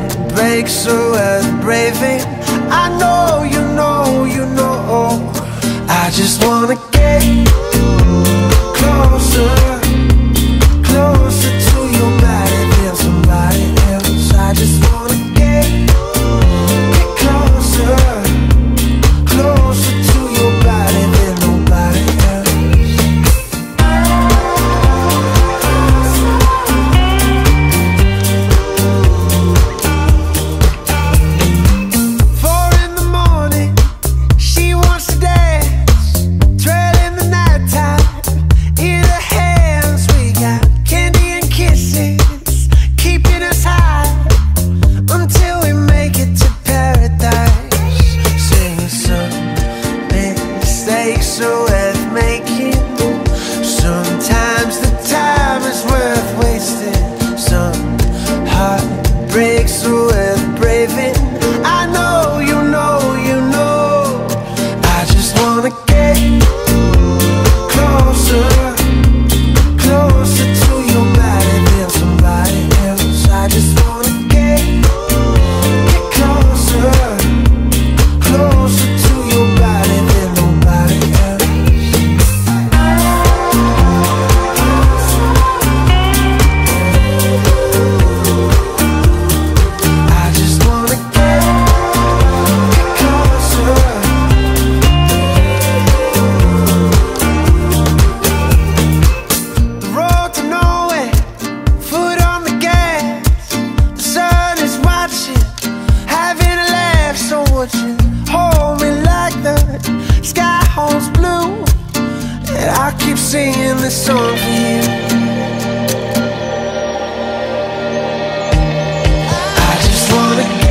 breaks are worth braving. I know, you know, you know. I just wanna get closer, closer to your body than somebody else. I just wanna get closer, closer to your body than nobody else. So worth making. Sometimes the time is worth wasting. Some heartbreaks are worth braving. I know, you know, you know. I just wanna get closer, closer to your body than somebody else. I just wanna get closer, closer to your body than nobody else. Hold me like the sky holds blue, and I keep singing this song for you. I just wanna